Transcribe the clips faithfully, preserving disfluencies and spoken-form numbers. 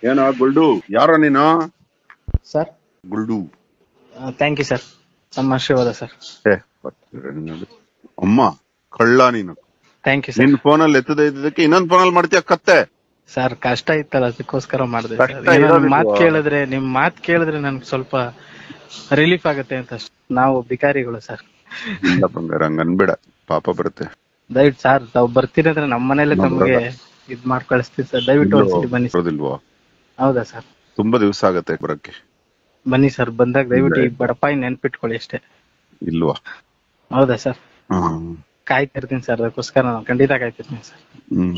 ಏನೋ ಗುಲ್ಡು, ಯಾರೋ ನೀನು? Sir Guldu. Thank you sir, ನಮ್ಮ ಆಶೀರ್ವಾದ ಸರ್. ಏ ಅಮ್ಮ ಕಳ್ಳ ನೀನು. Thank you sir. ನಿನ್ ಫೋನಲ್ಲಿ ಎತ್ತದ ಇದ್ದಕ್ಕೆ ಇನ್ನೊಂದ್ ಫೋನಲ್ಲಿ ಮಾಡ್ತೀಯ ಕತ್ತೆ. ಸರ್ ಕಷ್ಟ ಇತ್ತಲ್ಲ, ಅದಕ್ಕೋಸ್ಕರ ಮಾಡಿದೆ ಕಷ್ಟ ಸರ್. ಏನೋ ನಿಮ್ ಇರೋದಿಲ್ವಾ? ಮಾತ್ ಕೇಳಿದ್ರೆ ನಿಮ್ ಮಾತ್ ಕೇಳಿದ್ರೆ ನನ್ಗೆ ಸ್ವಲ್ಪ ರಿಲೀಫ್ ಆಗುತ್ತೆ ಅಂತ ಅಷ್ಟೇ. ನಾವು ಬಿಕಾರಿಗಳು ಸರ್. ಇಲ್ಲ ಬಂಗಾರ, ಹಂಗ ಅನ್ಬೇಡ, ಪಾಪ ಬರುತ್ತೆ. ದಯವಿಟ್ಟು ಸರ್, ತಾವು ಬರ್ತೀರಿ ಅಂದ್ರೆ ನಮ್ಮ ಮನೇಲೆ ತಮಗೆ ಇದ್ ಮಾಡಿ ಕಳಿಸ್ತೀವಿ ಸರ್. ದಯವಿಟ್ಟು ಒಂದ್ಸಲಿ ಬನ್ನಿ ಸರ್. ಬರೋದಿಲ್ವಾ? ಹೌದಾ ಸರ್? ತುಂಬಾ ದಿವಸ ಆಗತ್ತೆ ಬರಕ್ಕೆ. ಬನ್ನಿ ಸರ್, ಬಂದಾಗ ದಯವಿಟ್ಟು ಈ ಬಡಪಾಯಿ ನೆನ್ಪಿಟ್ಕೊಳ್ಳಿ ಅಷ್ಟೇ. ಇಲ್ವಾ? ಹೌದಾ ಸರ್? ಹ್ಮ್ ಕಾಯ್ತಿರ್ತೀನಿ ಸರ್, ಅದಕ್ಕೋಸ್ಕರ ನಾನು ಖಂಡಿತ ಕಾಯ್ತಿರ್ತೀನಿ ಸರ್. ಹ್ಮ್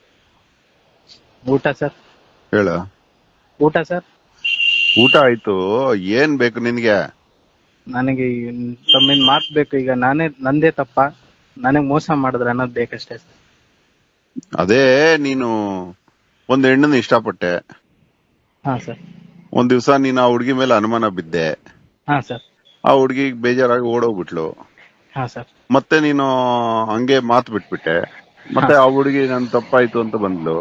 ಊಟ ಸರ್? ಹೇಳ. ಊಟ ಸರ್? ಊಟ ಆಯ್ತು. ಏನ್ ಬೇಕು ನಿನ್ಗೆ? ನನಗೆ ತಮ್ಮಿಂದ ಮಾತ್ ಬೇಕು. ಈಗ ನಾನೇ ನಂದೇ ತಪ್ಪ, ನನಗ್ ಮೋಸ ಮಾಡಿದ್ರೆ ಅನ್ನೋದು ಬೇಕಷ್ಟೇ ಸರ್. ಅದೇ, ನೀನು ಒಂದ್ ಹೆಣ್ಣನ್ನ ಇಷ್ಟಪಟ್ಟೆ. ಹಾ ಸರ್. ಒಂದ್ ದಿವ್ಸ ನೀನು ಆ ಹುಡ್ಗಿ ಮೇಲೆ ಅನುಮಾನ ಬಿದ್ದೆ. ಹಾ ಸರ್. ಆ ಹುಡ್ಗಿಗ್ ಬೇಜಾರಾಗಿ ಓಡೋಗ್ಬಿಟ್ಲು. ಹಾ ಸರ್. ಮತ್ತೆ ನೀನು ಹಂಗೆ ಮಾತು ಬಿಟ್ಬಿಟ್ಟೆ. ಮತ್ತೆ ಆ ಹುಡುಗಿ ನನ್ ತಪ್ಪಾಯ್ತು ಅಂತ ಬಂದ್ಲು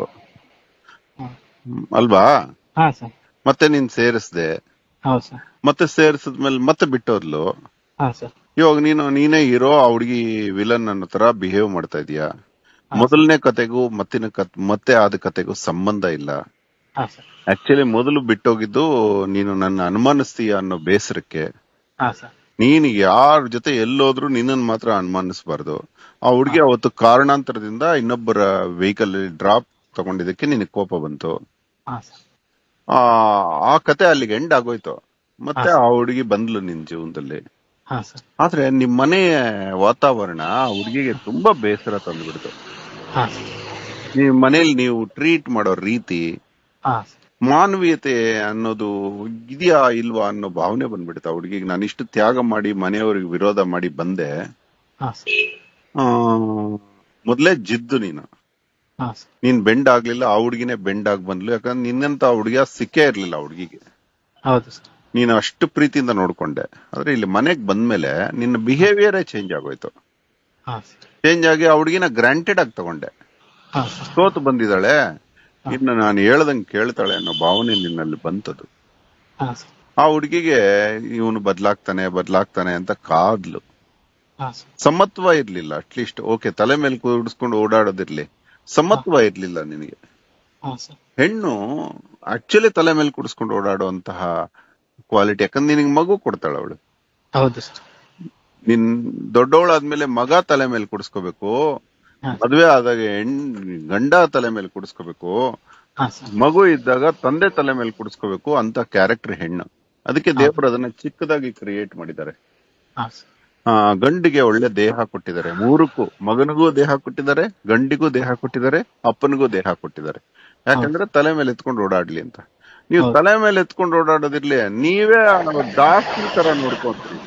ಅಲ್ವಾ? ಹಾ ಸರ್. ಮತ್ತೆ ನೀನ್ ಸೇರಿಸ್ದೆ. ಹೌದು ಸರ್. ಮತ್ತೆ ಸೇರಿಸಿದ್ಮೇಲೆ ಮತ್ತೆ ಬಿಟ್ಟೋದ್ಲು. ಹಾ ಸರ್. ಇವಾಗ ನೀನು ನೀನೇ ಹೀರೋ, ಆ ಹುಡುಗಿ ವಿಲನ್ ಅನ್ನೋ ತರ ಬಿಹೇವ್ ಮಾಡ್ತಾ ಇದೀಯಾ. ಮೊದಲನೇ ಕತೆಗೂ ಮತ್ತಿನ ಕತ್ ಮತ್ತೆ ಆದ ಕತೆಗೂ ಸಂಬಂಧ ಇಲ್ಲ. ಹಾ ಸರ್. ಆಕ್ಚುಲಿ ಮೊದಲು ಬಿಟ್ಟೋಗಿದ್ದು ನೀನು ನನ್ನ ಅನುಮಾನಿಸ್ತೀಯ ಅನ್ನೋ ಬೇಸರಕ್ಕೆ. ಹಾ ಸರ್. ನೀನ್ ಯಾರ ಜೊತೆ ಎಲ್ಲೋದ್ರು ನಿನ್ನನ್ ಮಾತ್ರ ಅನುಮಾನಿಸಬಾರ್ದು. ಆ ಹುಡುಗಿ ಅವತ್ತು ಕಾರಣಾಂತರದಿಂದ ಇನ್ನೊಬ್ಬರ ವೆಹಿಕಲ್ ಡ್ರಾಪ್ ತಗೊಂಡಿದ್ದಕ್ಕೆ ನಿನಗೆ ಕೋಪ ಬಂತು. ಹಾ ಸರ್. ಆ ಆ ಕತೆ ಅಲ್ಲಿಗೆ ಎಂಡ್ ಆಗೋಯ್ತು. ಮತ್ತೆ ಆ ಹುಡುಗಿ ಬಂದ್ಲು ನಿನ್ ಜೀವನದಲ್ಲಿ. ಹಾ ಸರ್. ಆದ್ರೆ ನಿಮ್ ಮನೆ ವಾತಾವರಣ ಆ ಹುಡುಗಿಗೆ ತುಂಬಾ ಬೇಸರ ತಂದ್ಬಿಡ್ತು. ಹಾ ಸರ್. ನಿಮ್ ಮನೇಲಿ ನೀವು ಟ್ರೀಟ್ ಮಾಡೋ ರೀತಿ, ಹಾ ಸರ್. ಮಾನವೀಯತೆ ಅನ್ನೋದು ಇದೆಯಾ ಇಲ್ವಾ ಅನ್ನೋ ಭಾವನೆ ಬಂದ್ಬಿಡ್ತ ಆ ಹುಡುಗಿಗೆ. ನಾನು ಇಷ್ಟು ತ್ಯಾಗ ಮಾಡಿ ಮನೆಯವ್ರಿಗೆ ವಿರೋಧ ಮಾಡಿ ಬಂದೆ. ಹಾ ಸರ್. ಆ ಮೊದ್ಲೇ ಜಿದ್ದು ನೀನು. ಹಾ ಸರ್. ನೀನ್ ಬೆಂಡ್ ಆಗ್ಲಿಲ್ಲ, ಆ ಹುಡುಗಿನೇ ಬೆಂಡ್ ಆಗಿ ಬಂದ್ಲು. ಯಾಕಂದ್ರೆ ನಿನ್ನಂತ ಆ ಹುಡುಗಿಯ ಸಿಕ್ಕೇ ಇರ್ಲಿಲ್ಲ ಆ ಹುಡುಗಿಗೆ. ಹೌದು ಸರ್. ನೀನು ಅಷ್ಟು ಪ್ರೀತಿಯಿಂದ ನೋಡ್ಕೊಂಡೆ. ಆದ್ರೆ ಇಲ್ಲಿ ಮನೆಗ್ ಬಂದ್ಮೇಲೆ ನಿನ್ನ ಬಿಹೇವಿಯರೇ ಚೇಂಜ್ ಆಗೋಯ್ತು. ಹಾ ಸರ್. ಚೇಂಜ್ ಆಗಿ ಆ ಹುಡುಗಿನ ಗ್ರಾಂಟೆಡ್ ಆಗಿ ತಗೊಂಡೆ. ಹಾ ಸರ್. ಸೋತು ಬಂದಿದ್ದಾಳೆ, ಇನ್ನು ನಾನು ಹೇಳ್ದಂಗೆ ಕೇಳ್ತಾಳೆ ಅನ್ನೋ ಭಾವನೆ ನಿನ್ನಲ್ಲಿ ಬಂತದು. ಹಾ ಸರ್. ಆ ಹುಡುಗಿಗೆ ಇವನು ಬದ್ಲಾಗ್ತಾನೆ ಬದ್ಲಾಗ್ತಾನೆ ಅಂತ ಕಾದ್ಲು. ಹಾ ಸರ್. ಸಮತ್ವ ಇರ್ಲಿಲ್ಲ. ಅಟ್ಲೀಸ್ಟ್ ಓಕೆ, ತಲೆ ಮೇಲೆ ಕೂಡಿಸ್ಕೊಂಡು ಓಡಾಡೋದಿರ್ಲಿ, ಸಮತ್ವ ಇರ್ಲಿಲ್ಲ ನಿನಗೆ. ಹಾ ಸರ್. ಹೆಣ್ಣು ಆಕ್ಚುಲಿ ತಲೆ ಮೇಲೆ ಕೂಡಿಸ್ಕೊಂಡು ಓಡಾಡುವಂತಹ ಕ್ವಾಲಿಟಿ. ಯಾಕಂದ್ರೆ ನಿನಗೆ ಮಗು ಕೊಡ್ತಾಳ ಅವಳು. ಹೌದು ಸರ್. ನಿನ್ ದೊಡ್ಡವಳಾದ್ಮೇಲೆ ಮಗ ತಲೆ ಮೇಲೆ ಕೂಡಿಸ್ಕೋಬೇಕು, ಮದ್ವೆ ಆದಾಗ ಹೆಣ್ ಗಂಡ ತಲೆ ಮೇಲೆ ಕೂಡಿಸ್ಕೋಬೇಕು, ಹಾ ಸರ್. ಮಗು ಇದ್ದಾಗ ತಂದೆ ತಲೆ ಮೇಲೆ ಕೂಡಿಸ್ಕೋಬೇಕು ಅಂತ ಕ್ಯಾರೆಕ್ಟರ್ ಹೆಣ್ಣು. ಅದಕ್ಕೆ ದೇವರು ಅದನ್ನ ಚಿಕ್ಕದಾಗಿ ಕ್ರಿಯೇಟ್ ಮಾಡಿದ್ದಾರೆ. ಹಾ ಸರ್. ಆ ಗಂಡಿಗೆ ಒಳ್ಳೆ ದೇಹ ಕೊಟ್ಟಿದ್ದಾರೆ. ಮೂರಕ್ಕೂ, ಮಗನಿಗೂ ದೇಹ ಕೊಟ್ಟಿದ್ದಾರೆ, ಗಂಡಿಗೂ ದೇಹ ಕೊಟ್ಟಿದ್ದಾರೆ, ಅಪ್ಪನಿಗೂ ದೇಹ ಕೊಟ್ಟಿದ್ದಾರೆ. ಯಾಕಂದ್ರೆ ತಲೆ ಮೇಲೆ ಎತ್ಕೊಂಡು ಓಡಾಡ್ಲಿ ಅಂತ. ನೀವು ತಲೆ ಮೇಲೆ ಎತ್ಕೊಂಡು ಓಡಾಡೋದಿರ್ಲಿ, ನೀವೇ ದಾಸಿ ತರ ನೋಡ್ಕೊಂತೀರಿ.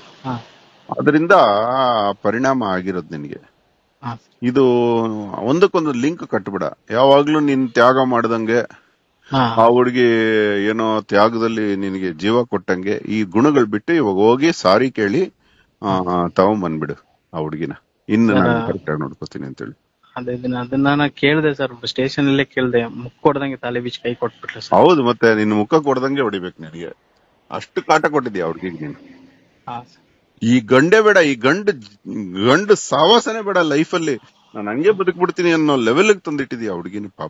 ಅದರಿಂದ ಪರಿಣಾಮ ಆಗಿರೋದು ನಿನಗೆ. ಇದು ಒಂದಕ್ಕೊಂದು ಲಿಂಕ್ ಕಟ್ಬಿಡ. ಯಾವಾಗ್ಲೂ ನೀನ್ ತ್ಯಾಗ ಮಾಡ್ದಂಗೆ, ಆ ಹುಡುಗಿ ಏನೋ ತ್ಯಾಗದಲ್ಲಿ ನಿನಗೆ ಜೀವ ಕೊಟ್ಟಂಗೆ ಈ ಗುಣಗಳು ಬಿಟ್ಟು ಇವಾಗ ಹೋಗಿ ಸಾರಿ ಕೇಳಿ ಆ ತಗೊಂಬಂದ್ಬಿಡು ಆ ಹುಡುಗಿನ. ಇನ್ನು ನಾನು ಕರೆಕ್ಟಾಗಿ ನೋಡ್ಕೋತೀನಿ ಅಂತೇಳಿ. ಅದೇ ಅದನ್ನ ನಾನು ಕೇಳ್ದೆ ಸರ್, ಸ್ಟೇಷನ್ ಅಲ್ಲೇ ಕೇಳ್ದೆ. ಮುಖ ಕೊಡ್ದಂಗೆ ತಲೆ ಬೀಚ್ ಕೈ ಕೊಟ್ಬಿಟ್ರೆ. ಹೌದು, ಮತ್ತೆ ನಿನ್ ಮುಖ ಕೊಡ್ದಂಗೆ ಹೊಡಿಬೇಕು ನಿನಗೆ. ಅಷ್ಟು ಕಾಟ ಕೊಟ್ಟಿದ್ಯಾ ಹುಡುಗಿಗೆ ನೀನು. ಈ ಗಂಡೆ ಬೇಡ, ಈ ಗಂಡು ಗಂಡು ಸಾವಾಸನೆ ಬೇಡ ಲೈಫಲ್ಲಿ, ನಾನು ಹಂಗೆ ಬದುಕ್ಬಿಡ್ತೀನಿ ಅನ್ನೋ ಲೆವೆಲ್ಗೆ ತಂದಿಟ್ಟಿದ್ಯಾ ಹುಡುಗಿನ. ಪಾಪ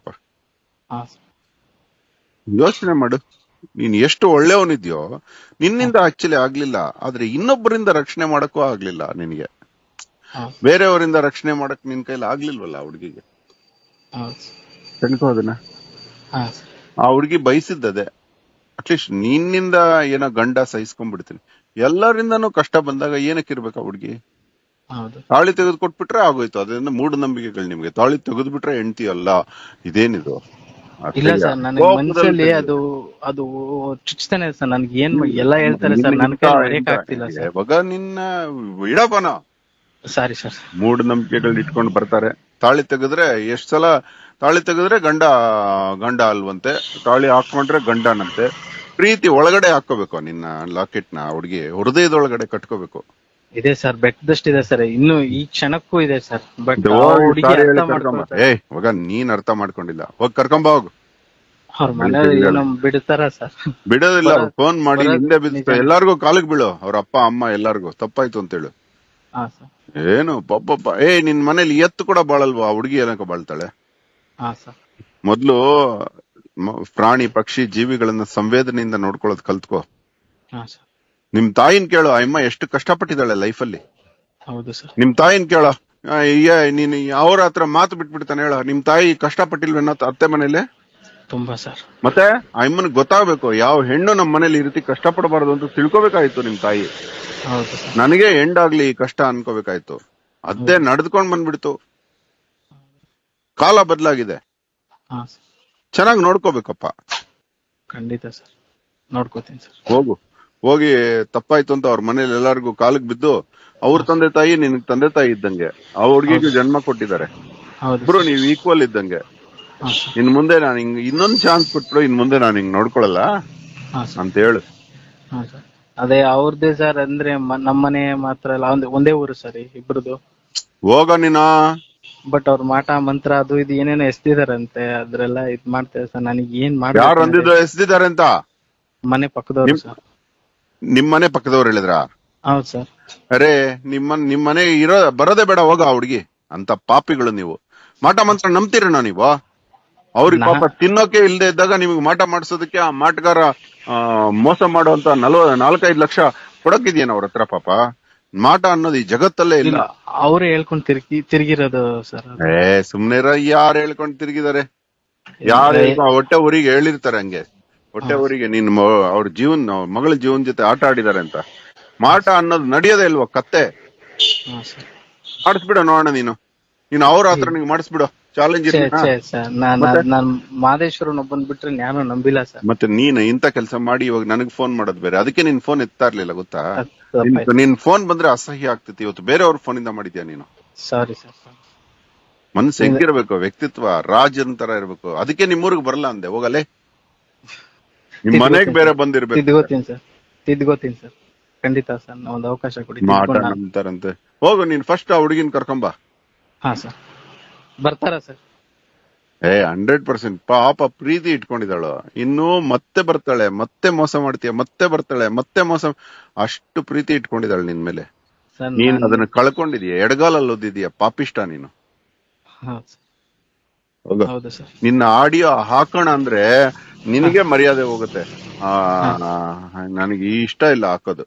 ಯೋಚನೆ ಮಾಡು. ನೀನ್ ಎಷ್ಟು ಒಳ್ಳೆಯವನಿದ್ಯೋ, ನಿನ್ನಿಂದ ಆಕ್ಚುಲಿ ಆಗ್ಲಿಲ್ಲ, ಆದ್ರೆ ಇನ್ನೊಬ್ಬರಿಂದ ರಕ್ಷಣೆ ಮಾಡಕ್ಕೂ ಆಗ್ಲಿಲ್ಲ ನಿನಗೆ. ಬೇರೆಯವರಿಂದ ರಕ್ಷಣೆ ಮಾಡಕ್ ನಿನ್ ಕೈಲಿ ಆಗ್ಲಿಲ್ವಲ್ಲ ಆ ಹುಡುಗಿಗೆ. ತಿಳ್ಕೋ ಅದನ್ನ. ಆ ಹುಡುಗಿ ಬಯಸಿದ್ದದೆ. ಅಟ್ಲೀಸ್ಟ್ ನಿನ್ನಿಂದ ಏನೋ ಗಂಡ ಸಹಿಸ್ಕೊಂಡ್ಬಿಡ್ತೀನಿ. ಎಲ್ಲರಿಂದನೂ ಕಷ್ಟ ಬಂದಾಗ ಏನಕ್ಕಿರ್ಬೇಕು ಆ ಹುಡುಗಿ? ತಾಳಿ ತೆಗೆದು ಕೊಟ್ಬಿಟ್ರೆ ಆಗೋಯ್ತು. ಅದರಿಂದ ಮೂಢನಂಬಿಕೆಗಳು ನಿಮ್ಗೆ. ತಾಳಿ ತೆಗೆದ್ಬಿಟ್ರೆ ಹೆಂಡತಿ ಅಲ್ಲ, ಇದೇನಿದು? ಇಲ್ಲ ಸರ್, ನನಗೆ ಮನಸ್ಸಲ್ಲಿ ಅದು ಅದು ಚುಚ್ತಾನೆ ಸರ್. ನನ್ಗೆ ಏನ್ ಎಲ್ಲ ಹೇಳ್ತಾರೆ ಸರ್, ನನ್ ಕೈ ಹೊಡೆಯಕ್ ಆಗ್ತಿಲ್ಲ ಸರ್. ಇವಾಗ ನಿನ್ನ ಇಡಪನ ಸಾರಿ ಸರ್. ಮೂಢನಂಬಿಕೆಗಳು ಇಟ್ಕೊಂಡು ಬರ್ತಾರೆ. ತಾಳಿ ತೆಗೆದ್ರೆ ಎಷ್ಟ್ ಸಲ ತಾಳಿ ತೆಗೆದ್ರೆ ಗಂಡ ಗಂಡ ಅಲ್ವಂತೆ, ತಾಳಿ ಹಾಕೊಂಡ್ರೆ ಗಂಡನಂತೆ. ಪ್ರೀತಿ ಒಳಗಡೆ ಹಾಕೋಬೇಕು ನಿನ್ನ ಲಾಕೆಟ್ ನ ಹುಡುಗಿ ಹೃದಯದೊಳಗಡೆ ಕಟ್ಕೋಬೇಕು. ಇದೆ ಸರ್, ಬೆಟ್ಟದಷ್ಟಿದೆ ಸರ್. ಇನ್ನು ಈ ಕ್ಷಣಕ್ಕೂ ಇದೆ ಸರ್. ಬಟ್ ಏ ಇವಾಗ ನೀನ್ ಅರ್ಥ ಮಾಡ್ಕೊಂಡಿಲ್ಲ. ಹೋಗಿ ಕರ್ಕೊಂಬ ಹೋಗು. ಅವ್ರ ಮನೆಯವ್ರು ಏನೋ ಬಿಡ್ತಾರ ಸರ್? ಬಿಡೋದಿಲ್ಲ. ಫೋನ್ ಮಾಡಿ ಹಿಂದೆ ಬಿದ್ದ ನಿಜ. ಎಲ್ಲಾರ್ಗು ಕಾಲಿಗೆ ಬೀಳು, ಅವ್ರ ಅಪ್ಪ ಅಮ್ಮ ಎಲ್ಲಾರ್ಗು ತಪ್ಪಾಯ್ತು ಅಂತೇಳು. ಹಾ ಸರ್. ಏನು ಪಪ್ಪ ಏ ನಿನ್ ಮನೇಲಿ ಎತ್ತು ಕೂಡ ಬಾಳಲ್ವಾ? ಹುಡುಗಿ ಏನಕ್ಕ ಬಾಳ್ತಾಳೆ? ಹಾ ಸರ್. ಮೊದ್ಲು ಮ- ಪ್ರಾಣಿ ಪಕ್ಷಿ ಜೀವಿಗಳನ್ನ ಸಂವೇದನೆಯಿಂದ ನೋಡ್ಕೊಳ್ಳೋದ್ ಕಲ್ತ್ಕೋ. ಹಾ ಸರ್. ನಿಮ್ ತಾಯಿನ್ ಕೇಳೋ, ಅಮ್ಮ ಎಷ್ಟು ಕಷ್ಟಪಟ್ಟಿದ್ದಾಳೆ ಲೈಫಲ್ಲಿ. ಹೌದು ಸರ್. ನಿಮ್ ತಾಯಿನ್ ಕೇಳೋ, ಆ, ಈ ನೀನ್ ಅವ್ರ ಹತ್ರ ಮಾತು ಬಿಟ್ಬಿಡ್ತಾನೆ ಹೇಳ. ನಿಮ್ ತಾಯಿ ಕಷ್ಟಪಟ್ಟಿಲ್ವೇನೋ ಅತ್ತೆ ಮನೇಲಿ? ತುಂಬಾ ಸರ್. ಮತ್ತೆ ಆ ಅಮ್ಮನ್ ಗೊತ್ತಾಗ್ಬೇಕು, ಯಾವ ಹೆಣ್ಣು ನಮ್ ಮನೇಲಿ ಈ ರೀತಿ ಕಷ್ಟಪಡಬಾರ್ದು ಅಂತ ತಿಳ್ಕೊಬೇಕಾಯ್ತು ನಿಮ್ ತಾಯಿ. ಹೌದು ಸರ್. ನನಗೆ ಎಂಡಾಗ್ಲಿ ಈ ಕಷ್ಟ ಅನ್ಕೋಬೇಕಾಯ್ತು. ಅದೇ ನಡ್ದ್ಕೊಂಡ್ ಬಂದ್ಬಿಡ್ತು. ಕಾಲ ಬದಲಾಗಿದೆ, ಹಾ ಸರ್. ಚೆನ್ನಾಗಿ ನೋಡ್ಕೋಬೇಕಪ್ಪ. ಖಂಡಿತ ಸರ್, ನೋಡ್ಕೋತೀನಿ ಸರ್. ಹೋಗು, ಹೋಗಿ ತಪ್ಪಾಯ್ತು ಅಂತ ಅವ್ರ ಮನೇಲಿ ಎಲ್ಲಾರ್ಗು ಕಾಲಿಗೆ ಬಿದ್ದು, ಅವ್ರ ತಂದೆ ತಾಯಿ ನಿನಗ್ ತಂದೆ ತಾಯಿ ಇದ್ದಂಗೆ, ಆ ಹುಡ್ಗಿಗೂ ಜನ್ಮ ಕೊಟ್ಟಿದ್ದಾರೆ. ಹೌದು ಇಬ್ರು ನೀವ್ ಈಕ್ವಲ್ ಇದ್ದಂಗೆ. ಹಾ ಸರ್. ಇನ್ ಮುಂದೆ ನಾನು ಹಿಂಗ್ ಇನ್ನೊಂದ್ ಚಾನ್ಸ್ ಕೊಟ್ರು, ಇನ್ ಮುಂದೆ ನಾನು ಹಿಂಗ್ ನೋಡ್ಕೊಳಲ್ಲ ಹಾ ಸರ್. ಅಂತ ಹೇಳು. ಹಾ ಸರ್. ಅದೇ ಅವ್ರದ್ದೇ ಸರ್, ಅಂದ್ರೆ ಮ- ನಮ್ಮನೆ ಮಾತ್ರ ಅಲ್ಲ, ಒಂದೇ ಒಂದೇ ಊರು ಸರ್ ಇಬ್ರದು. ಹೋಗ ನೀನ. ಬಟ್ ಅವ್ರ ಮಾಟ ಮಂತ್ರ ಅದು ಇದು ಏನೇನೋ ಎಸ್ತಿದಾರಂತೆ, ಅದ್ರೆಲ್ಲ ಇದ್ ಮಾಡ್ತಾರೆ ಸರ್. ನನಗೆ ಏನ್ ಯಾರು ಮಾಡ್ಬೇಕು ಅಂದಿದ್ದು ಎಸ್ದಿದ್ದಾರೆ ಅಂತ? ಮನೆ ಪಕ್ಕದವ್ರು ಸರ್. ನಿಮ್ ಮನೆ ಪಕ್ಕದವ್ರು ಹೇಳಿದ್ರ? ಹೌದು ಸರ್. ಅರೆ ನಿಮ್ಮ ನಿಮ್ ಮನೆ ಇರೋ ಬರೋದೇ ಬೇಡ, ಹೋಗ ಆ ಹುಡ್ಗಿ. ಅಂತ ಪಾಪಿಗಳು ನೀವು. ಮಾಟ ಮಂತ್ರ ನಂಬ್ತೀರಣ್ಣ ನೀವು? ಅವ್ರಿಗೆ ನಾ- ಪಾಪ ತಿನ್ನೋಕೆ ಇಲ್ದೇ ಇದ್ದಾಗ ನಿಮ್ಗೆ ಮಾಟ ಮಾಡಿಸೋದಕ್ಕೆ ಆ ಮಾಟಗಾರ ಆ ಮೋಸ ಮಾಡುವಂತ ನಲ್ವ ನಾಲ್ಕೈದು ಲಕ್ಷ ಕೊಡಕ್ಕಿದ್ಯೇನ ಅವ್ರ ಹತ್ರ? ಪಾಪ ಮಾಟ ಅನ್ನೋದು ಈ ಜಗತ್ತಲ್ಲೇ ಇಲ್ಲ. ಇಲ್ಲ, ಅವರೇ ಹೇಳ್ಕೊಂಡ್ ತಿರ್ಗಿ ತಿರ್ಗಿರೋದು ಸರ್. ಏ ಸುಮ್ನೆ ಯಾರು ಹೇಳ್ಕೊಂಡ್ ತಿರುಗಿದ್ದಾರೆ? ಯಾರು ಹೊಟ್ಟೆ ಊರಿಗೆ ಹೇಳಿರ್ತಾರೆ ಹಂಗೆ. ಹೊಟ್ಟೆ ಊರಿಗೆ ನೀನ್ ಅವ್ರ ಜೀವನ್ ಮಗಳ ಜೀವನ್ ಜೊತೆ ಆಟ ಆಡಿದಾರೆ ಅಂತ. ಮಾಟ ಅನ್ನೋದು ನಡೆಯೋದೇ ಇಲ್ವಾ? ಕತ್ತೆ ಮಾಡಿಸ್ಬಿಡ ನೋಡೋಣ. ನೀನು ನೀನು ಅವ್ರ ಹತ್ರ ನಿಂಗೆ ಮಾಡಿಸ್ಬಿಡು. ಚಾಲೆಂಜ್ ನಾನ್ ಮಾದೇಶ್ವರನ್ ಒಬ್ಬನ್ ಬಿಟ್ರೆ ನಾನು ನಂಬಿಲ್ಲ ಸರ್. ಮತ್ತೆ ನೀನ್ ಇಂತ ಕೆಲಸ ಮಾಡಿ ಇವಾಗ ನನಗ್ ಫೋನ್ ಮಾಡೋದು ಬೇರೆ. ಅದಕ್ಕೆ ನಿನ್ ಫೋನ್ ಎತ್ತಾ ಇರ್ಲಿಲ್ಲ ಗೊತ್ತಾ? ನಿನ್ ಫೋನ್ ಬಂದ್ರೆ ಅಸಹ್ಯ ಆಗ್ತೈತಿ. ಇವತ್ತು ಬೇರೆಯವ್ರ ಫೋನ್ ಇಂದ ಮಾಡಿದ್ಯಾ ನೀನು? Sorry sir. ಮನ್ಸು ಹೆಂಗಿರ್ಬೇಕು, ವ್ಯಕ್ತಿತ್ವ ರಾಜನ್ ತರ ಇರ್ಬೇಕು. ಅದಕ್ಕೆ ನಿಮ್ಮೂರ್ಗ್ ಬರಲ್ಲ ಅಂದೆ. ಹೋಗಲೇ, ನಿಮ್ ಮನೆಗ್ ಬೇರೆ ಬಂದಿರ್ಬೇಕು. ತಿದ್ಕೋತೀನಿ ಸರ್, ತಿದ್ಕೋತೀನಿ ಸರ್, ಖಂಡಿತ ಸರ್. ಒಂದ್ ಅವಕಾಶ ಕೊಡಿ. ಮಾಟ ನಂಬ್ತಾರಂತೆ. ಹೋಗು ನೀನ್ ಫಸ್ಟ್ ಆ ಹುಡುಗಿನ ಕರ್ಕೊಂಬ. ಹಾ ಸರ್. ಬರ್ತಾರ ಸರ್? ಏ ಹಂಡ್ರೆಡ್ ಪರ್ಸೆಂಟ್. ಪಾಪ ಪ್ರೀತಿ ಇಟ್ಕೊಂಡಿದ್ದಾಳು. ಇನ್ನು ಮತ್ತೆ ಬರ್ತಾಳೆ, ಮತ್ತೆ ಮೋಸ ಮಾಡ್ತೀಯ, ಮತ್ತೆ ಬರ್ತಾಳೆ, ಮತ್ತೆ ಮೋಸ. ಅಷ್ಟು ಪ್ರೀತಿ ಇಟ್ಕೊಂಡಿದ್ದಾಳೆ ನಿನ್ ಮೇಲೆ. ನೀನ್ ಅದನ್ನ ಕಳ್ಕೊಂಡಿದೀಯ. ಎಡಗಾಲಲ್ಲಿ ಓದಿದೀಯ ಪಾಪಿಷ್ಟ ನೀನು. ಹೌದು ಸರ್. ನಿನ್ನ ಆಡಿಯೋ ಹಾಕೋಣ ಅಂದ್ರೆ ನಿನಗೆ ಮರ್ಯಾದೆ ಹೋಗುತ್ತೆ. ಆ ನನಗೆ ಇಷ್ಟ ಇಲ್ಲ ಹಾಕೋದು.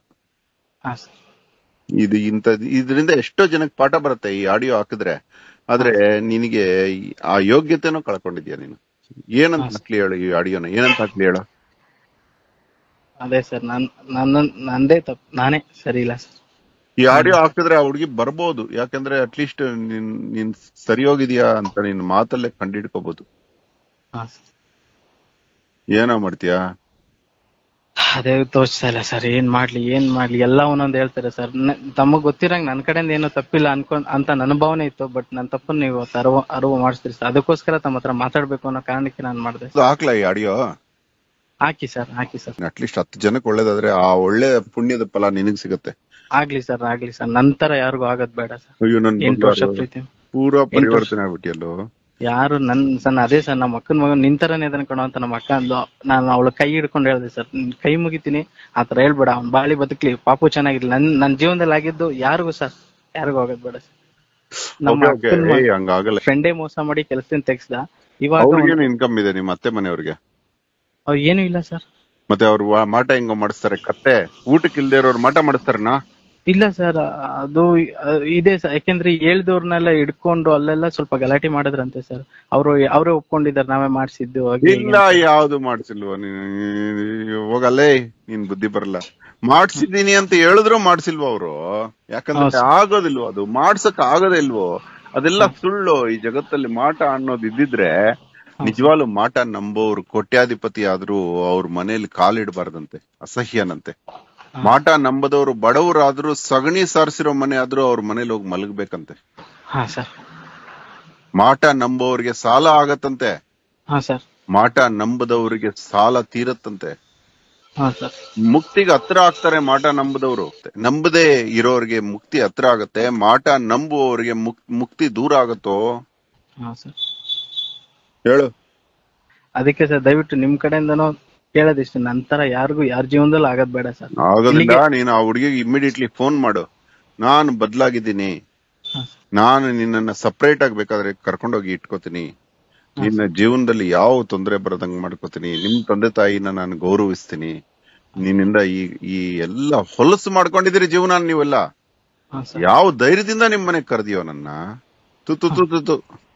ಇದು ಇಂತ ಇದರಿಂದ ಎಷ್ಟೋ ಜನಕ್ಕೆ ಪಾಠ ಬರುತ್ತೆ ಈ ಆಡಿಯೋ ಹಾಕಿದ್ರೆ. ಆದ್ರೆ ನಿನಗೆ ಆ ಯೋಗ್ಯತೆನೂ ಕಳ್ಕೊಂಡಿದ್ಯಾ ನೀನು. ಏನಂತ ಹಾಕ್ಲಿ ಹೇಳು ಈ ಆಡಿಯೋನ? ಏನಂತ ಹಾಕ್ಲಿ ಹೇಳು? ಅದೇ ಸರ್, ನನ್ ನನ್ನ ನಂದೇ ತಪ್ಪು, ನಾನೇ ಸರಿ ಇಲ್ಲ ಸರ್. ಈ ಆಡಿಯೋ ಹಾಕಿದ್ರೆ ಆ ಹುಡುಗಿ ಬರ್ಬೋದು. ಯಾಕಂದ್ರೆ ಅಟ್ಲೀಸ್ಟ್ ನೀನ್ ನೀನ್ ಸರಿ ಹೋಗಿದ್ಯಾ ಅಂತ ನಿನ್ ಮಾತಲ್ಲೇ ಕಂಡಿಡ್ಕೋಬಹುದು. ಏನೋ ಮಾಡ್ತೀಯಾ? ಅದೇ ತೋಚ್ತಾ ಇಲ್ಲ ಸರ್. ಏನ್ ಮಾಡ್ಲಿ ಏನ್ ಮಾಡ್ಲಿ ಎಲ್ಲ ಒಂದೊಂದ್ ಹೇಳ್ತಾರೆ ಸರ್. ತಮಗ್ ಗೊತ್ತಿರಂಗ್ ನನ್ ಕಡೆಯಿಂದ ಏನೋ ತಪ್ಪಿಲ್ಲ ಅನ್ಕೊಂಡ್ ಅಂತ ನನ್ನ ಭಾವನೆ ಇತ್ತು. ಬಟ್ ನನ್ ತಪ್ಪನ್ನ ನೀವು ಅರಿವು ಅರಿವು ಮಾಡಿಸ್ತೀರಿ ಸರ್. ಅದಕ್ಕೋಸ್ಕರ ತಮ್ಮ ಹತ್ರ ಮಾತಾಡ್ಬೇಕು ಅನ್ನೋ ಕಾರಣಕ್ಕೆ ನಾನು ಮಾಡಿದೆ. ಹಾಕ್ಲಾ ಈ ಆಡಿಯೋ? ಹಾಕಿ ಸರ್, ಹಾಕಿ ಸರ್. ಅಟ್ಲೀಸ್ಟ್ ಹತ್ತು ಜನಕ್ಕೆ ಒಳ್ಳೇದಾದ್ರೆ ಆ ಒಳ್ಳೆ ಪುಣ್ಯದ ಫಲ ನಿನಗ್ ಸಿಗುತ್ತೆ. ಆಗ್ಲಿ ಸರ್, ಆಗ್ಲಿ ಸರ್. ನಂತರ ಯಾರಿಗೂ ಆಗದ್ ಬೇಡ ಸರ್. ಅಯ್ಯೋ ನನ್ ಎಂಟು ವರ್ಷ ಪ್ರೀತಿ ಪೂರಾ ಪರಿವರ್ತನೆ ಆಗ್ಬಿಟ್ಟಿಯಲ್ಲೋ. ಯಾರು ನನ್ ಸರ್ ಅದೇ ಸರ್, ನಮ್ಮ ಅಕ್ಕನ ಮಗನ್ ನಿಂತರನೇ ಅದನ್ನ ಕಣೋ ಅಂತ ನಮ್ಮ ಅಕ್ಕ ಅಂದ್ಲು. ನಾನು ಅವಳ ಕೈ ಹಿಡ್ಕೊಂಡು ಹೇಳ್ದೆ ಸರ್, ಕೈ ಮುಗಿತೀನಿ, ಆತರ ಹೇಳ್ಬೇಡ, ಅವ್ನ್ ಬಾಳಿ ಬದುಕ್ಲಿ, ಪಾಪು ಚೆನ್ನಾಗಿರ್ಲಿ. ನನ್ ನನ್ ಜೀವನದಲ್ಲಿ ಆಗಿದ್ದು ಯಾರಿಗೂ ಸರ್, ಯಾರಿಗೂ ಆಗದ್ ಬೇಡ ಸರ್. ನಮ್ಮ ಫ್ರೆಂಡೇ ಮೋಸ ಮಾಡಿ ಕೆಲಸದಿಂದ ತೆಗ್ಸ್ದ. ಇವಾಗ ಇನ್ಕಮ್ ಇದೆ ನಿಮ್ಮ ಅತ್ತೆ ಮನೆಯವ್ರಿಗೆ? ಅವ್ರು ಏನು ಇಲ್ಲ ಸರ್. ಮತ್ತೆ ಅವ್ರು ಮಾಟ ಹೆಂಗ ಮಾಡಿಸ್ತಾರೆ? ಕತ್ತೆ ಊಟಕ್ಕೆ ಇಲ್ದೇ ಇರೋರು ಮಾಟ ಮಾಡಿಸ್ತಾರನಾ? ಇಲ್ಲ ಸರ್, ಅದು ಇದೆ ಸರ್. ಯಾಕೆಂದ್ರೆ ಹೇಳ್ದವ್ರನ್ನೆಲ್ಲ ಹಿಡ್ಕೊಂಡು ಅಲ್ಲೆಲ್ಲ ಸ್ವಲ್ಪ ಗಲಾಟೆ ಮಾಡಿದ್ರಂತೆ ಸರ್. ಅವ್ರು ಅವರೇ ಒಪ್ಕೊಂಡಿದ್ದಾರೆ, ನಾವೇ ಮಾಡ್ಸಿದ್ದು. ಇಲ್ಲ, ಯಾವ್ದು ಮಾಡ್ಸಿಲ್ವ? ಹೋಗಲ್ಲೇ, ನೀನ್ ಬುದ್ಧಿ ಬರಲ್ಲ. ಮಾಡ್ಸಿದೀನಿ ಅಂತ ಹೇಳಿದ್ರು ಮಾಡ್ಸಿಲ್ವ ಅವರು? ಯಾಕಂದ್ರೆ ಆಗೋದಿಲ್ವೋ, ಅದು ಮಾಡ್ಸಕ್ ಆಗೋದೇ ಇಲ್ವೋ. ಅದೆಲ್ಲ ಸುಳ್ಳು. ಈ ಜಗತ್ತಲ್ಲಿ ಮಾಟ ಅನ್ನೋದು ಇದ್ದಿದ್ರೆ ನಿಜವಾಗ್ಲು ಮಾಟ ನಂಬೋರು ಕೋಟ್ಯಾಧಿಪತಿ ಆದ್ರೂ ಅವ್ರ ಮನೇಲಿ ಕಾಲಿಡಬಾರ್ದಂತೆ, ಅಸಹ್ಯನಂತೆ. ಮಾಟ ನಂಬದವ್ರು ಬಡವರಾದ್ರೂ ಸಗಣಿ ಸಾರಿಸಿರೋ ಮನೆ ಆದ್ರೂ ಅವ್ರ ಮನೇಲಿ ಹೋಗಿ ಮಲಗ್ಬೇಕಂತೆ. ಮಾಟ ನಂಬೋರಿಗೆ ಸಾಲ ಆಗತ್ತಂತೆ. ಮಾಟ ನಂಬದವರಿಗೆ ಸಾಲ ತೀರತ್ತಂತೆ. ಮುಕ್ತಿಗೆ ಹತ್ರ ಆಗ್ತಾರೆ ಮಾಟ ನಂಬದವ್ರು. ನಂಬದೇ ಇರೋರಿಗೆ ಮುಕ್ತಿ ಹತ್ರ ಆಗತ್ತೆ. ಮಾಟ ನಂಬುವವರಿಗೆ ಮುಕ್ತಿ ದೂರ ಆಗತ್ತೋ? ಹೇಳು. ಅದಕ್ಕೆ ಸರ್ ದಯವಿಟ್ಟು ನಿಮ್ ಕಡೆಯಿಂದನೂ ಕೇಳೋದಿಷ್ಟು ನಂತರ ಯಾರಿಗೂ ಯಾರ ಜೀವನದಲ್ಲಿ ಆಗೋದ್ ಬೇಡ ಸರ್. ಆಗೋದಿಲ್ಲ. ನೀನು ಆ ಹುಡುಗಿಗೆ ಇಮಿಡಿಯೇಟ್ಲಿ ಫೋನ್ ಮಾಡು, ನಾನು ಬದಲಾಗಿದ್ದೀನಿ, ನಾನು ನಿನ್ನನ್ನ ಸಪರೇಟ್ ಆಗಿ ಬೇಕಾದ್ರೆ ಕರ್ಕೊಂಡೋಗಿ ಇಟ್ಕೋತೀನಿ, ನಿನ್ನ ಜೀವನದಲ್ಲಿ ಯಾವ ತೊಂದರೆ ಬರದಂಗ್ ಮಾಡ್ಕೋತೀನಿ, ನಿಮ್ ತಂದೆ ತಾಯಿನ ನಾನು ಗೌರವಿಸ್ತೀನಿ, ನಿನ್ನಿಂದ ಈ ಈ ಎಲ್ಲ ಹೊಲಸು ಮಾಡ್ಕೊಂಡಿದ್ದೀರಿ ಜೀವನ ನೀವೆಲ್ಲ. ಯಾವ ಧೈರ್ಯದಿಂದ ನಿಮ್ ಮನೆಗ್ ಕರೆದಿಯೋ ನನ್ನ? ತು ತು ತು ತು ತು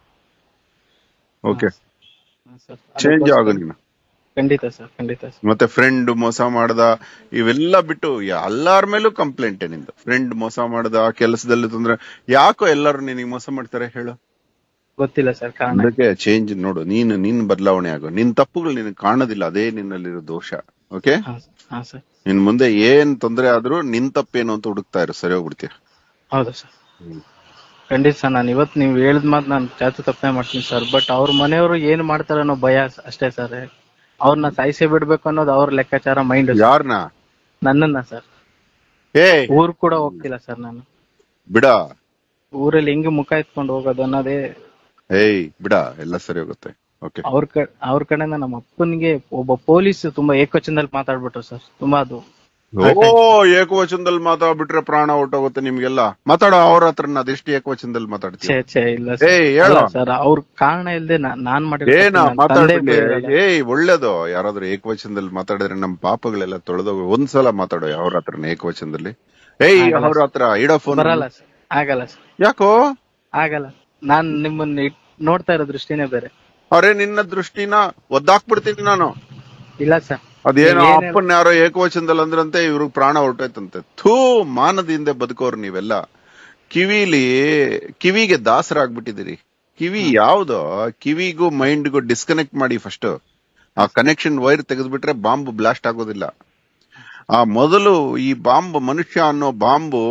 ಓಕೆ, ಚೇಂಜ್ ಆಗು ನೀನು. ಖಂಡಿತ ಸರ್, ಖಂಡಿತ ಸರ್. ಮತ್ತೆ ಫ್ರೆಂಡ್ ಮೋಸ ಮಾಡ್ದ ಇವೆಲ್ಲ ಬಿಟ್ಟು ಎಲ್ಲಾರ ಮೇಲೂ ಕಂಪ್ಲೇಂಟ್ ನಿಂದು. ಫ್ರೆಂಡ್ ಮೋಸ ಮಾಡ್ದ, ಕೆಲಸದಲ್ಲಿ ತೊಂದ್ರೆ, ಯಾಕೋ ಎಲ್ಲರೂ ನಿನಗೆ ಮೋಸ ಮಾಡ್ತಾರೆ ಹೇಳು? ಗೊತ್ತಿಲ್ಲ ಸರ್ ಕಾರಣ. ಅದಕ್ಕೆ ಚೇಂಜ್ ನೋಡು, ನೀನು ನಿನ್ ಬದಲಾವಣೆ ಆಗು. ನಿನ್ ತಪ್ಪುಗಳು ನಿನಗೆ ಕಾಣೋದಿಲ್ಲ, ಅದೇ ನಿನ್ನಲ್ಲಿರೋ ದೋಷ. ಓಕೆ, ನಿನ್ ಮುಂದೆ ಏನ್ ತೊಂದರೆ ಆದ್ರೂ ನಿನ್ ತಪ್ಪೇನು ಅಂತ ಹುಡುಕ್ತಾ ಇರು, ಸರಿ ಹೋಗ್ಬಿಡ್ತೀಯ. ಹೌದಾ ಸರ್? ಖಂಡಿತ ಸರ್. ನಾನು ಇವತ್ತು ನೀವು ಹೇಳಿದ ಮಾತು ನಾನು ಜಾಸ್ತಿ ತಪ್ಪೇ ಮಾಡ್ತೀನಿ ಸರ್. ಬಟ್ ಅವ್ರ ಮನೆಯವರು ಏನ್ ಮಾಡ್ತಾರೆ ಅನ್ನೋ ಭಯ ಅಷ್ಟೇ ಸರ್. ಅವ್ರನ್ನ ಸಾಯಿಸೇ ಬಿಡ್ಬೇಕು ಅನ್ನೋದು ಅವ್ರ ಲೆಕ್ಕಾಚಾರ ಮೈಂಡ್. ಯಾರನ್ನ? ನನ್ನನ್ನ ಸರ್. ಏ ಊರ್ ಕೂಡ ಹೋಗ್ತಿಲ್ಲ ಸರ್ ನಾನು. ಬಿಡ, ಊರಲ್ಲಿ ಹೆಂಗ್ ಮುಖ ಎತ್ಕೊಂಡು ಹೋಗೋದು ಅನ್ನೋದೇ. ಏಯ್ ಬಿಡ, ಎಲ್ಲ ಸರಿ ಹೋಗುತ್ತೆ. ಓಕೆ, ಅವ್ರ ಕ ಅವ್ರ ಕಡೆಯಿಂದ ನಮ್ಮ ಅಪ್ಪನಿಗೆ ಒಬ್ಬ ಪೊಲೀಸ್ ತುಂಬಾ ಏಕವಚನದಲ್ಲಿ ಮಾತಾಡ್ಬಿಟ್ರು ಸರ್. ತುಂಬಾ ಅದು ಓ ಏಕವಚನದಲ್ಲಿ ಮಾತಾಡ್ಬಿಟ್ರೆ ಪ್ರಾಣ ಹೊಟ್ಟೋಗುತ್ತೆ ನಿಮ್ಗೆಲ್ಲ. ಮಾತಾಡೋ ಅವ್ರ ಹತ್ರ, ಅದೆಷ್ಟು ಏಕವಚನದಲ್ಲಿ ಮಾತಾಡ್ತೀವಿ? ಇಲ್ಲ ಸರ್, ಅವ್ರ ಕಾರಣ ಇಲ್ದೆ ನಾನ್ ಏನ ಮಾತಾಡ್ಬಿಡ್ಲಿ. ಏಯ್ ಒಳ್ಳೇದು, ಯಾರಾದ್ರೂ ಏಕವಚನದಲ್ಲಿ ಮಾತಾಡಿದ್ರೆ ನಮ್ ಪಾಪಗಳೆಲ್ಲ ತೊಳೆದೋಗ. ಒಂದ್ಸಲ ಮಾತಾಡೋ ಅವ್ರ ಹತ್ರ ಏಕವಚನದಲ್ಲಿ. ಏಯ್ ಅವ್ರ ಹತ್ರ ಇಡೋ ಫೋನ್. ಬರಲ್ಲ ಸರ್, ಆಗಲ್ಲ ಸರ್. ಯಾಕೋ ಆಗಲ್ಲ? ನಾನ್ ನಿಮ್ಮನ್ನ ನೋಡ್ತಾ ಇರೋ ದೃಷ್ಟಿನೇ ಬೇರೆ. ಅರೆ ನಿನ್ನ ದೃಷ್ಟಿನ ಒದ್ದಾಕ್ಬಿಡ್ತೀನಿ ನಾನು. ಇಲ್ಲ ಸರ್, ಅದೇನೋ ಅಪ್ಪನ್ ಯಾರೋ ಏಕವಚನದಲ್ಲಿ ಅಂದ್ರಂತೆ, ಇವ್ರಿಗೆ ಪ್ರಾಣ ಹೊರಟೋಯ್ತಂತೆ. ಥೂ, ಮಾನದಿಂದ ಬದುಕೋರು ನೀವೆಲ್ಲ. ಕಿವಿಲಿ ಕಿವಿಗೆ ದಾಸರಾಗ್ಬಿಟ್ಟಿದ್ದೀರಿ. ಕಿವಿ ಯಾವ್ದೋ, ಕಿವಿಗೂ ಮೈಂಡ್ಗೂ ಡಿಸ್ಕನೆಕ್ಟ್ ಮಾಡಿ ಫಸ್ಟ್. ಆ ಕನೆಕ್ಷನ್ ವೈರ್ ತೆಗೆದ್ಬಿಟ್ರೆ ಬಾಂಬ್ ಬ್ಲಾಸ್ಟ್ ಆಗೋದಿಲ್ಲ. ಆ ಮೊದಲು ಈ ಬಾಂಬ್, ಮನುಷ್ಯ ಅನ್ನೋ ಬಾಂಬು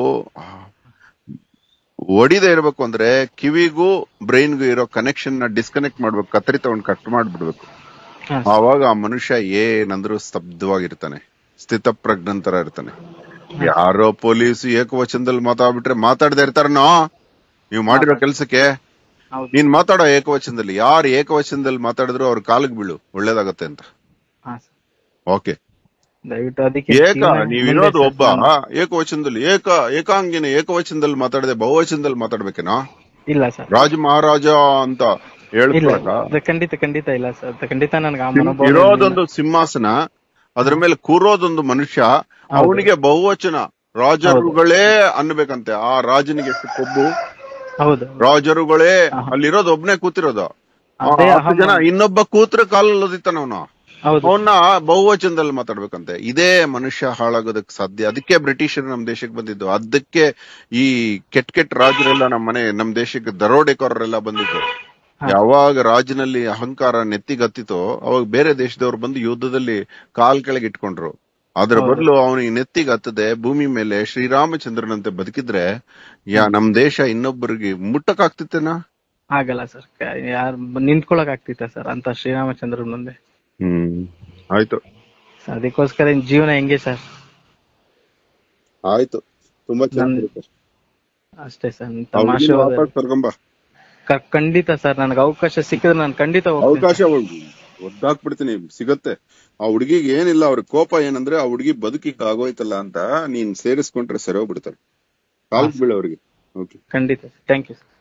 ಹೊಡಿದೇ ಇರ್ಬೇಕು ಅಂದ್ರೆ ಕಿವಿಗೂ ಬ್ರೈನ್ಗೂ ಇರೋ ಕನೆಕ್ಷನ್ ನ ಡಿಸ್ಕನೆಕ್ಟ್ ಮಾಡ್ಬೇಕು, ಕತ್ತರಿ ತಗೊಂಡ್ ಕಟ್ ಮಾಡ್ಬಿಡ್ಬೇಕು. ಆವಾಗ ಆ ಮನುಷ್ಯ ಏನಂದ್ರೂ ಸ್ತಬ್ಧವಾಗಿರ್ತಾನೆ, ಸ್ಥಿತಪ್ರಜ್ಞಂತರ ಇರ್ತಾನೆ. ಯಾರೋ ಪೊಲೀಸ್ ಏಕವಚನದಲ್ಲಿ ಮಾತಾಡ್ಬಿಟ್ರೆ ಮಾತಾಡದೆ ಇರ್ತಾರನೋ? ನೀವು ಮಾಡಿರೋ ಕೆಲ್ಸಕ್ಕೆ ನೀನ್ ಮಾತಾಡೋ ಏಕವಚನದಲ್ಲಿ. ಯಾರು ಏಕವಚನದಲ್ಲಿ ಮಾತಾಡಿದ್ರು ಅವ್ರ ಕಾಲಿಗೆ ಬೀಳು, ಒಳ್ಳೇದಾಗತ್ತೆ ಅಂತ. ಓಕೆ, ಏಕ ನೀವಿರೋದು ಒಬ್ಬ ಏಕವಚನದಲ್ಲಿ, ಏಕ ಏಕಾಂಗಿನ ಏಕವಚನದಲ್ಲಿ ಮಾತಾಡದೆ ಬಹುವಚನದಲ್ಲಿ ಮಾತಾಡ್ಬೇಕೇನೋ? ಇಲ್ಲ ಸರ್, ರಾಜ ಮಹಾರಾಜ ಅಂತ ಹೇಳ್ಕೊಳಕ? ಖಂಡಿತ ಖಂಡಿತ ಇಲ್ಲ ಸರ್, ಖಂಡಿತ ನನಗೆ ಇರೋದೊಂದು ಸಿಂಹಾಸನ, ಅದ್ರ ಮೇಲೆ ಕೂರೋದೊಂದು ಮನುಷ್ಯ, ಅವನಿಗೆ ಬಹುವಚನ ರಾಜರುಗಳೇ ಅನ್ಬೇಕಂತೆ. ಆ ರಾಜನಿಗೆ ಎಷ್ಟು ಕೊಬ್ಬು! ಹೌದು, ರಾಜರುಗಳೇ. ಅಲ್ಲಿರೋದು ಒಬ್ನೇ ಕೂತಿರೋದು, ಹತ್ತು ಜನ ಇನ್ನೊಬ್ಬ ಕೂತ್ರ ಕಾಲಲ್ಲಿ ಓದಿತಾನ ಅವನು. ಅವನ್ನ ಬಹುವಚನದಲ್ಲಿ ಮಾತಾಡ್ಬೇಕಂತೆ. ಇದೇ ಮನುಷ್ಯ ಹಾಳಾಗೋದಕ್ಕೆ ಸಾಧ್ಯ. ಅದಕ್ಕೆ ಬ್ರಿಟಿಷರು ನಮ್ ದೇಶಕ್ಕೆ ಬಂದಿದ್ದು. ಅದಕ್ಕೆ ಈ ಕೆಟ್ಟ ಕೆಟ್ಟ ರಾಜರೆಲ್ಲ ನಮ್ ಮನೆ ನಮ್ ದೇಶಕ್ಕೆ ದರೋಡೆಕೋರರೆಲ್ಲ ಬಂದಿದ್ದು. ಯಾವಾಗ ರಾಜನಲ್ಲಿ ಅಹಂಕಾರ ನೆತ್ತಿಗತ್ತಿತೋ ಅವಾಗ ಬೇರೆ ದೇಶದವ್ರು ಬಂದು ಯುದ್ಧದಲ್ಲಿ ಕಾಲ್ ಕೆಳಗೆ ಇಟ್ಕೊಂಡ್ರು. ಅದ್ರ ಬದಲು ಅವನಿಗೆ ನೆತ್ತಿಗೆ ಹತ್ತದೆ ಭೂಮಿ ಮೇಲೆ ಶ್ರೀರಾಮಚಂದ್ರನಂತೆ ಬದುಕಿದ್ರೆ ಯಾ ನಮ್ ದೇಶ ಇನ್ನೊಬ್ಬರಿಗೆ ಮುಟ್ಟಕ್ ಆಗ್ತಿತ್ತೇನಾ? ಆಗಲ್ಲ ಸರ್, ಯಾರು ನಿಂತ್ಕೊಳಕ್ ಆಗ್ತಿತ್ತ ಸರ್ ಅಂತ ಶ್ರೀರಾಮಚಂದ್ರ ಮುಂದೆ? ಹ್ಮ್, ಆಯ್ತು. ಅದಕ್ಕೋಸ್ಕರ ಜೀವನ ಹೆಂಗೆ ಸರ್? ಆಯ್ತು, ತುಂಬಾ ಚೆನ್ನಾಗಿರುತ್ತೆ ಅಷ್ಟೇ ಸರ್. ಖಂಡಿತ ಸರ್, ನನ್ಗೆ ಅವಕಾಶ ಸಿಕ್ಕಿದ್ರೆ ನಾನು ಖಂಡಿತ ಅವಕಾಶ ಒದ್ದಾಕ್ಬಿಡ್ತೀನಿ, ಸಿಗತ್ತೆ. ಆ ಹುಡುಗಿಗೆ ಏನಿಲ್ಲ, ಅವ್ರ ಕೋಪ ಏನಂದ್ರೆ ಆ ಹುಡುಗಿ ಬದುಕಿಗೆ ಆಗೋಯ್ತಲ್ಲ ಅಂತ ನೀನ್ ಸೇರಿಸ್ಕೊಂಡ್ರೆ ಸರಿ ಹೋಗ್ಬಿಡ್ತಾರೆ. ಕಾಲ್ ಬೀಳ ಅವ್ರಿಗೆ. ಖಂಡಿತ, ಥ್ಯಾಂಕ್ ಯು ಸರ್.